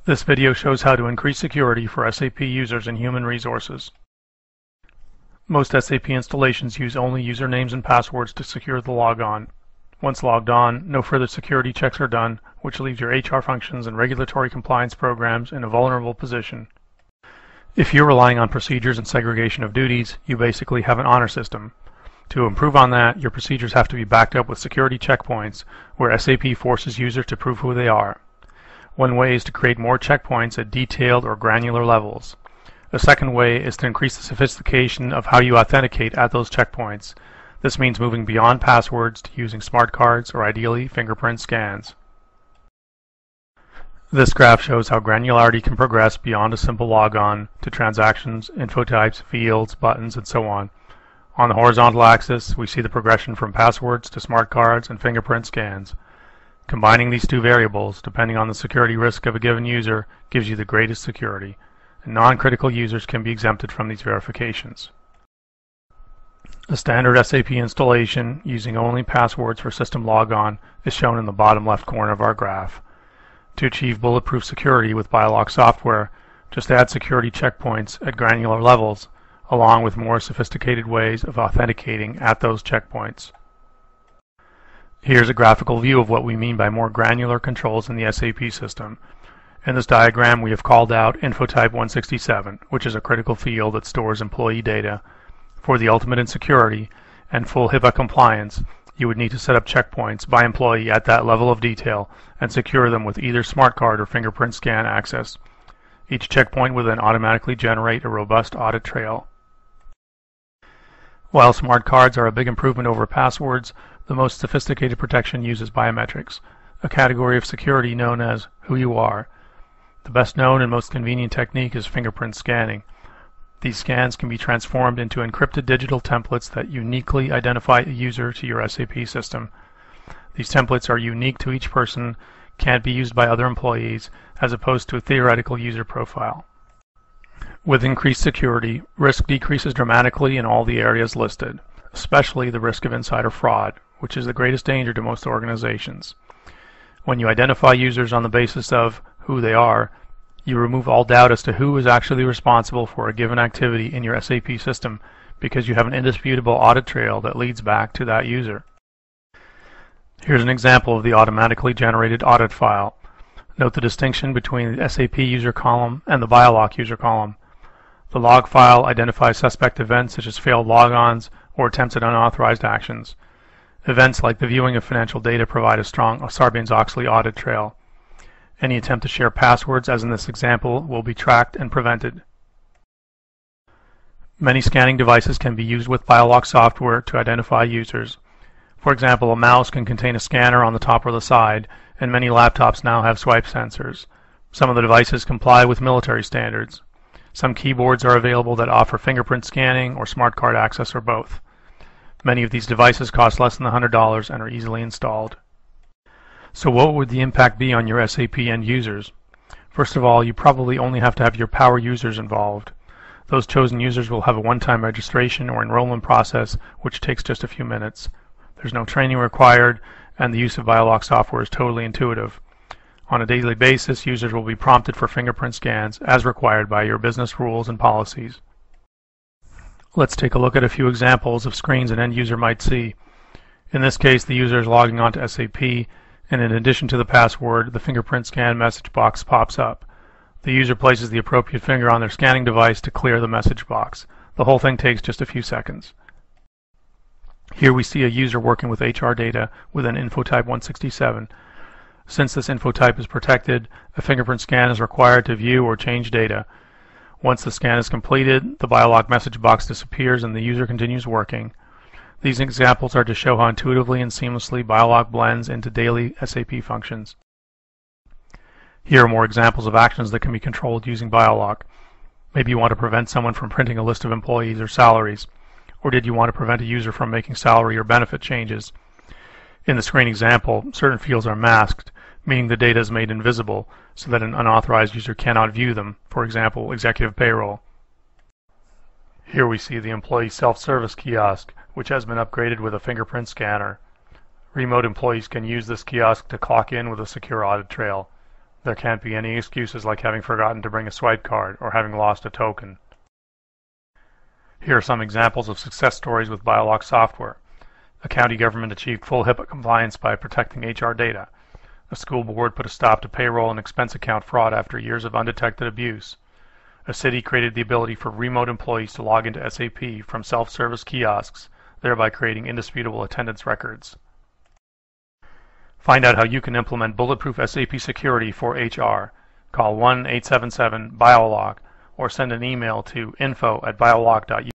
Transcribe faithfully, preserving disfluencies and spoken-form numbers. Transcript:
This video shows how to increase security for S A P users in human resources. Most S A P installations use only usernames and passwords to secure the logon. Once logged on, no further security checks are done, which leaves your H R functions and regulatory compliance programs in a vulnerable position. If you're relying on procedures and segregation of duties, you basically have an honor system. To improve on that, your procedures have to be backed up with security checkpoints, where S A P forces users to prove who they are. One way is to create more checkpoints at detailed or granular levels. A second way is to increase the sophistication of how you authenticate at those checkpoints. This means moving beyond passwords to using smart cards or ideally fingerprint scans. This graph shows how granularity can progress beyond a simple logon to transactions, info types, fields, buttons, and so on. On the horizontal axis, we see the progression from passwords to smart cards and fingerprint scans. Combining these two variables, depending on the security risk of a given user, gives you the greatest security, and non-critical users can be exempted from these verifications. A standard S A P installation using only passwords for system logon is shown in the bottom left corner of our graph. To achieve bulletproof security with BioLock software, just add security checkpoints at granular levels, along with more sophisticated ways of authenticating at those checkpoints. Here's a graphical view of what we mean by more granular controls in the S A P system. In this diagram, we have called out InfoType one sixty-seven, which is a critical field that stores employee data. For the ultimate in security and full HIPAA compliance, you would need to set up checkpoints by employee at that level of detail and secure them with either smart card or fingerprint scan access. Each checkpoint will then automatically generate a robust audit trail. While smart cards are a big improvement over passwords, the most sophisticated protection uses biometrics, a category of security known as who you are. The best known and most convenient technique is fingerprint scanning. These scans can be transformed into encrypted digital templates that uniquely identify a user to your S A P system. These templates are unique to each person, can't be used by other employees, as opposed to a theoretical user profile. With increased security, risk decreases dramatically in all the areas listed, especially the risk of insider fraud, which is the greatest danger to most organizations. When you identify users on the basis of who they are, you remove all doubt as to who is actually responsible for a given activity in your S A P system, because you have an indisputable audit trail that leads back to that user. Here's an example of the automatically generated audit file. Note the distinction between the S A P user column and the BioLock user column. The log file identifies suspect events such as failed logons or attempts at unauthorized actions. Events like the viewing of financial data provide a strong Sarbanes-Oxley audit trail. Any attempt to share passwords, as in this example, will be tracked and prevented. Many scanning devices can be used with BioLock software to identify users. For example, a mouse can contain a scanner on the top or the side, and many laptops now have swipe sensors. Some of the devices comply with military standards. Some keyboards are available that offer fingerprint scanning or smart card access or both. Many of these devices cost less than one hundred dollars and are easily installed. So what would the impact be on your S A P end users? First of all, you probably only have to have your power users involved. Those chosen users will have a one-time registration or enrollment process, which takes just a few minutes. There's no training required, and the use of BioLock software is totally intuitive. On a daily basis, users will be prompted for fingerprint scans as required by your business rules and policies. Let's take a look at a few examples of screens an end user might see. In this case, the user is logging on to S A P, and in addition to the password, the fingerprint scan message box pops up. The user places the appropriate finger on their scanning device to clear the message box. The whole thing takes just a few seconds. Here we see a user working with H R data with an InfoType one sixty-seven. Since this InfoType is protected, a fingerprint scan is required to view or change data. Once the scan is completed, the BioLock message box disappears and the user continues working. These examples are to show how intuitively and seamlessly BioLock blends into daily S A P functions. Here are more examples of actions that can be controlled using BioLock. Maybe you want to prevent someone from printing a list of employees or salaries. Or did you want to prevent a user from making salary or benefit changes? In the screen example, certain fields are masked, meaning the data is made invisible so that an unauthorized user cannot view them, for example, executive payroll. Here we see the employee self-service kiosk, which has been upgraded with a fingerprint scanner. Remote employees can use this kiosk to clock in with a secure audit trail. There can't be any excuses like having forgotten to bring a swipe card or having lost a token. Here are some examples of success stories with BioLock software. A county government achieved full HIPAA compliance by protecting H R data. A school board put a stop to payroll and expense account fraud after years of undetected abuse. A city created the ability for remote employees to log into S A P from self-service kiosks, thereby creating indisputable attendance records. Find out how you can implement bulletproof S A P security for H R. Call one eight seven seven BioLock or send an email to info at biolock dot U S.